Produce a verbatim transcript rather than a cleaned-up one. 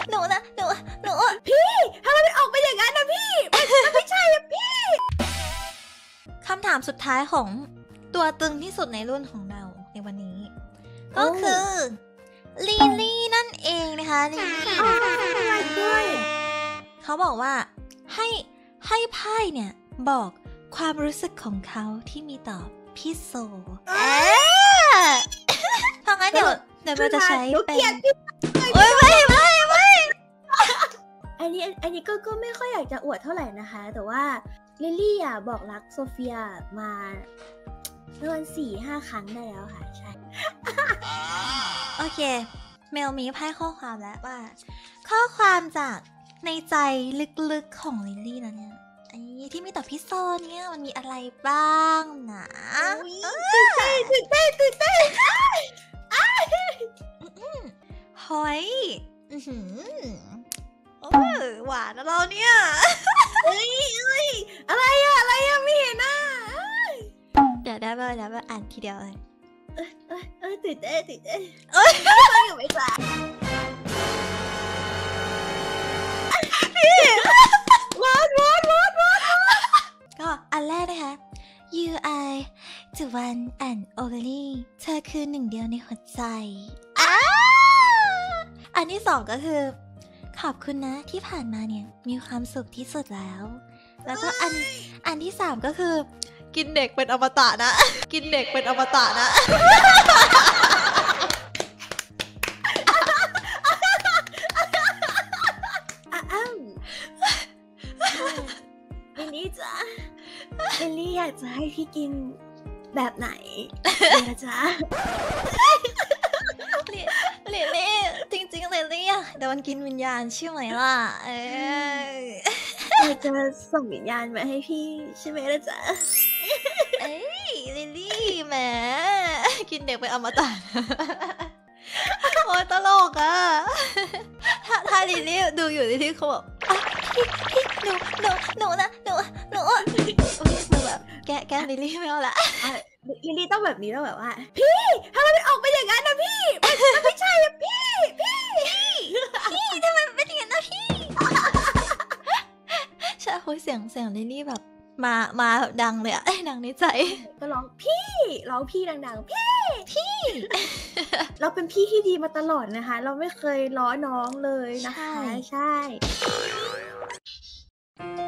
หนูนะหนูหนูพี่ทำไมไม่ออกไปอย่างนั้นนะพี่มันไม่ใช่อะพี่คำถามสุดท้ายของตัวตึงที่สุดในรุ่นของเราในวันนี้ ก็คือลิลลี่นั่นเองนะคะลิลลี่ด้วยเขาบอกว่าให้ให้ไพ่เนี่ยบอกความรู้สึกของเขาที่มีต่อพี่โซเพราะงั้นเดี๋ยวเดี๋ยวเราจะใช้เป็นโอ๊ยไม่ไม่ไม่อันนี้อันนี้ก็ก็ไม่ค่อยอยากจะอวดเท่าไหร่นะคะแต่ว่าลิลลี่อ่ะบอกรักโซเฟียมาประมาณสี่ห้าครั้งได้แล้วค่ะใช่โอเคเมลมีไพ่ข้อความแล้วว่าข้อความจากในใจลึกๆของลิลลี่นะเนี่ยไอ้ที่มีต่อพี่โซเนี่ยมันมีอะไรบ้างนะตื่นเต้นตื่นเต้นตื่นเต้นเฮ้ยโอ้หวานนะเราเนี่ยเฮ้ยเฮ้ยอะไรอะอะไรอะไม่เห็นอ่ะเดี๋ยวได้ป่ะเดี๋ยวอ่านทีเดียวเลยเออเออเออตื่นเต้นตื่นเต้นเอ้ยไม่อยู่ไม่กล้าพี่วอดวอดวอดวอดก็อันแรกนะคะ you are the one and only เธอคือหนึ่งเดียวในหัวใจอันที่สองก็คือขอบคุณนะที่ผ่านมาเนี่ยมีความสุขที่สุดแล้วแล้วก็อันอันที่สามก็คือกินเด็กเป็นอมตะนะกินเด็กเป็นอมตะนะอ้าวลิลลี่จ๊ะลิลลี่อยากจะให้พี่กินแบบไหนนะจ๊ะลิลลี่จริงๆลิลลี่อะโดนกินวิญญาณใช่ไหมล่ะเอออยากจะส่งวิญญาณมาให้พี่ใช่ไหมล่ะจ๊ะเอ้ยลิลลี่แหมกินเด็กไปอมตะโอ้ตลกอะถ้าถ้าลิลลี่ดูอยู่ลิลลี่เขาบอกพี่พี่หนูหนูหนูนะหนูหนูหนูแบบแกแกลิลลี่ไม่เอาละลิลลี่ต้องแบบนี้ต้องแบบว่าพี่ทำไมไม่ออกไปอย่างนั้นนะพี่มันไม่ใช่อะพี่พี่พี่ทำไมเป็นอย่างนั้นนะพี่ใช่คุยเสียงเสียงลิลลี่แบบมามาแบบดังเลยอะดังในใจก็ร้องพี่ร้องพี่ดังๆพี่พี่เราเป็นพี่ที่ดีมาตลอดนะคะเราไม่เคยล้อน้องเลยนะคะใช่